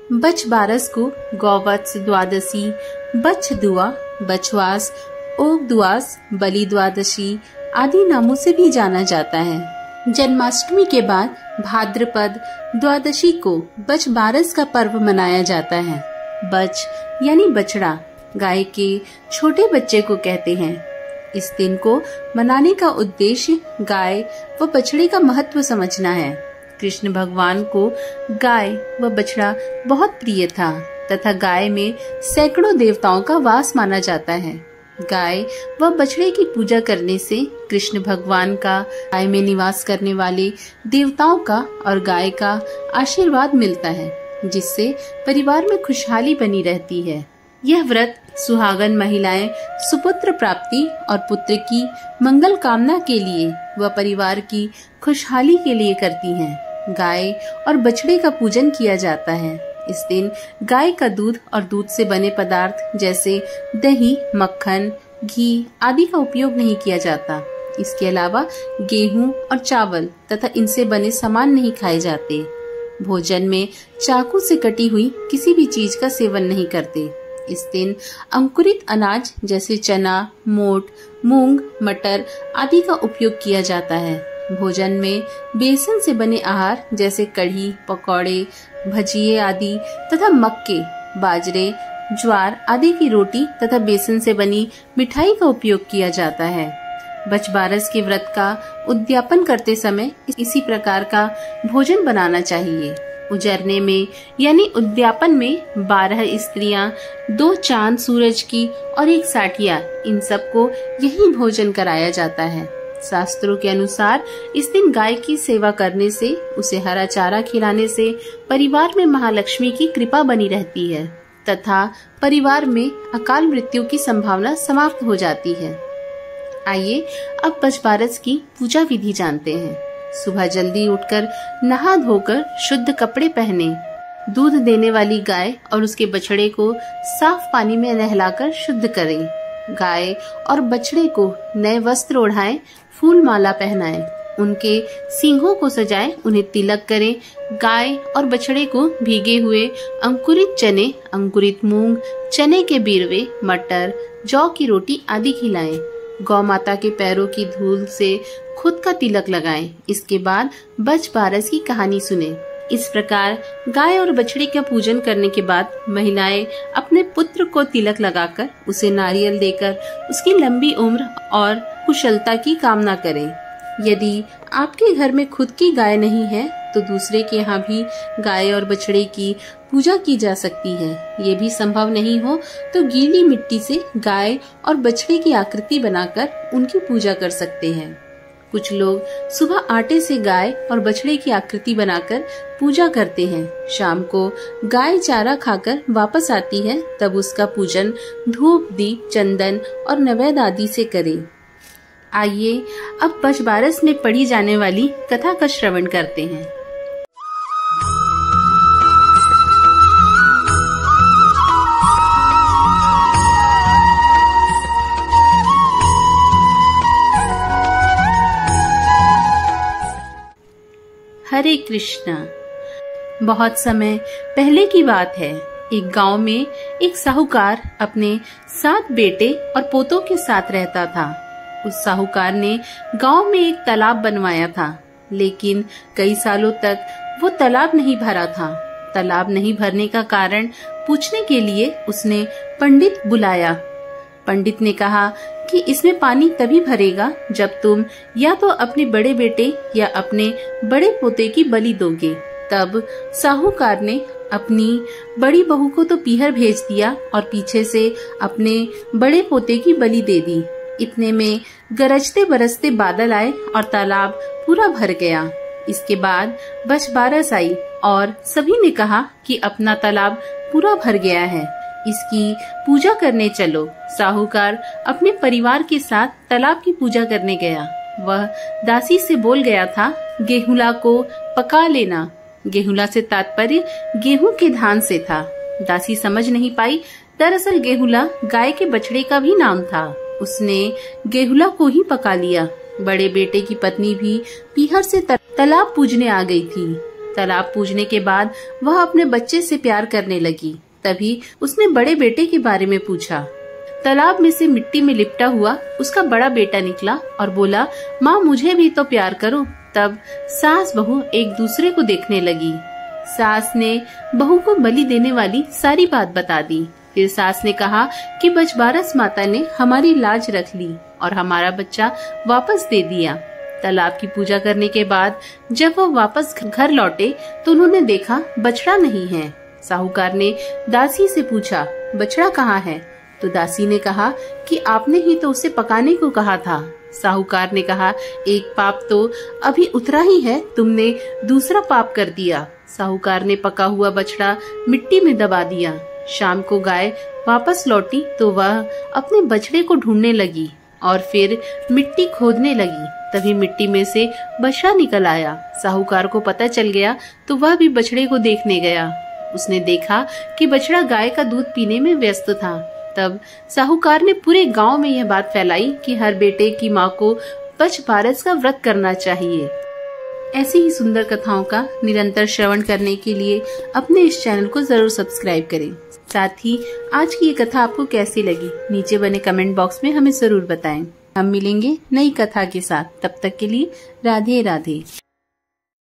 बछ बारस को गौवत्स द्वादशी, बछ दुआ, बछवास, ओग दुआस, बलि द्वादशी आदि नामों से भी जाना जाता है। जन्माष्टमी के बाद भाद्रपद द्वादशी को बछ बारस का पर्व मनाया जाता है। बछ यानी बछड़ा गाय के छोटे बच्चे को कहते हैं। इस दिन को मनाने का उद्देश्य गाय व बछड़े का महत्व समझना है। कृष्ण भगवान को गाय व बछड़ा बहुत प्रिय था तथा गाय में सैकड़ों देवताओं का वास माना जाता है। गाय व बछड़े की पूजा करने से कृष्ण भगवान का, गाय में निवास करने वाले देवताओं का और गाय का आशीर्वाद मिलता है, जिससे परिवार में खुशहाली बनी रहती है। यह व्रत सुहागन महिलाएं सुपुत्र प्राप्ति और पुत्र की मंगल कामना के लिए व परिवार की खुशहाली के लिए करती हैं। गाय और बछड़े का पूजन किया जाता है। इस दिन गाय का दूध और दूध से बने पदार्थ जैसे दही, मक्खन, घी आदि का उपयोग नहीं किया जाता। इसके अलावा गेहूं और चावल तथा इनसे बने सामान नहीं खाए जाते। भोजन में चाकू से कटी हुई किसी भी चीज का सेवन नहीं करते। इस दिन अंकुरित अनाज जैसे चना, मोट, मूंग, मटर आदि का उपयोग किया जाता है। भोजन में बेसन से बने आहार जैसे कढ़ी, पकौड़े, भजिए आदि तथा मक्के, बाजरे, ज्वार आदि की रोटी तथा बेसन से बनी मिठाई का उपयोग किया जाता है। बछ बारस के व्रत का उद्यापन करते समय इसी प्रकार का भोजन बनाना चाहिए। उजरने में यानी उद्यापन में 12 स्त्रियां, 2 चांद सूरज की और 1 साठिया, इन सबको यही भोजन कराया जाता है। शास्त्रों के अनुसार इस दिन गाय की सेवा करने से, उसे हरा चारा खिलाने से परिवार में महालक्ष्मी की कृपा बनी रहती है तथा परिवार में अकाल मृत्यु की संभावना समाप्त हो जाती है। आइए अब बछ बारस की पूजा विधि जानते हैं। सुबह जल्दी उठकर नहा धोकर शुद्ध कपड़े पहने, दूध देने वाली गाय और उसके बछड़े को साफ पानी में नहलाकर शुद्ध करें। गाय और बछड़े को नए वस्त्र ओढ़ाएं, फूल माला पहनाएं, उनके सींगों को सजाएं, उन्हें तिलक करें। गाय और बछड़े को भीगे हुए अंकुरित चने, अंकुरित मूंग, चने के बीरवे, मटर, जौ की रोटी आदि खिलाएं। गौ माता के पैरों की धूल से खुद का तिलक लगाएं। इसके बाद बछ बारस की कहानी सुने। इस प्रकार गाय और बछड़े का पूजन करने के बाद महिलाएं अपने पुत्र को तिलक लगाकर उसे नारियल देकर उसकी लंबी उम्र और कुशलता की कामना करें। यदि आपके घर में खुद की गाय नहीं है तो दूसरे के यहाँ भी गाय और बछड़े की पूजा की जा सकती है। ये भी संभव नहीं हो तो गीली मिट्टी से गाय और बछड़े की आकृति बनाकर उनकी पूजा कर सकते हैं। कुछ लोग सुबह आटे से गाय और बछड़े की आकृति बनाकर पूजा करते हैं। शाम को गाय चारा खाकर वापस आती है, तब उसका पूजन धूप, दीप, चंदन और नैवेद्य आदि से करें। आइए अब बछ बारस में पढ़ी जाने वाली कथा का श्रवण करते हैं। हरे कृष्णा। बहुत समय पहले की बात है। एक गांव में एक साहूकार अपने 7 बेटे और पोतों के साथ रहता था। उस साहूकार ने गांव में एक तालाब बनवाया था, लेकिन कई सालों तक वो तालाब नहीं भरा था। तालाब नहीं भरने का कारण पूछने के लिए उसने पंडित बुलाया। पंडित ने कहा कि इसमें पानी तभी भरेगा जब तुम या तो अपने बड़े बेटे या अपने बड़े पोते की बलि दोगे। तब साहूकार ने अपनी बड़ी बहू को तो पीहर भेज दिया और पीछे से अपने बड़े पोते की बलि दे दी। इतने में गरजते बरसते बादल आए और तालाब पूरा भर गया। इसके बाद बछ बारस आई और सभी ने कहा कि अपना तालाब पूरा भर गया है, इसकी पूजा करने चलो। साहूकार अपने परिवार के साथ तालाब की पूजा करने गया। वह दासी से बोल गया था, गेहूला को पका लेना। गेहूला से तात्पर्य गेहूं के धान से था। दासी समझ नहीं पाई, दरअसल गेहूला गाय के बछड़े का भी नाम था। उसने गेहूला को ही पका लिया। बड़े बेटे की पत्नी भी पीहर से तालाब पूजने आ गई थी। तालाब पूजने के बाद वह अपने बच्चे से प्यार करने लगी। तभी उसने बड़े बेटे के बारे में पूछा। तालाब में से मिट्टी में लिपटा हुआ उसका बड़ा बेटा निकला और बोला, माँ मुझे भी तो प्यार करो। तब सास बहू एक दूसरे को देखने लगी। सास ने बहू को बलि देने वाली सारी बात बता दी। फिर सास ने कहा कि बजबारस माता ने हमारी लाज रख ली और हमारा बच्चा वापस दे दिया। तालाब की पूजा करने के बाद जब वो वापस घर लौटे तो उन्होंने देखा बछड़ा नहीं है। साहूकार ने दासी से पूछा, बछड़ा कहाँ है? तो दासी ने कहा कि आपने ही तो उसे पकाने को कहा था। साहूकार ने कहा, एक पाप तो अभी उतरा ही है, तुमने दूसरा पाप कर दिया। साहूकार ने पका हुआ बछड़ा मिट्टी में दबा दिया। शाम को गाय वापस लौटी तो वह अपने बछड़े को ढूंढने लगी और फिर मिट्टी खोदने लगी। तभी मिट्टी में से बछड़ा निकल आया। साहूकार को पता चल गया तो वह भी बछड़े को देखने गया। उसने देखा कि बछड़ा गाय का दूध पीने में व्यस्त था। तब साहूकार ने पूरे गांव में यह बात फैलाई कि हर बेटे की माँ को बजबारस का व्रत करना चाहिए। ऐसी ही सुंदर कथाओं का निरंतर श्रवण करने के लिए अपने इस चैनल को जरूर सब्सक्राइब करें। साथ ही आज की ये कथा आपको कैसी लगी नीचे बने कमेंट बॉक्स में हमें जरूर बताएं। हम मिलेंगे नई कथा के साथ। तब तक के लिए राधे राधे।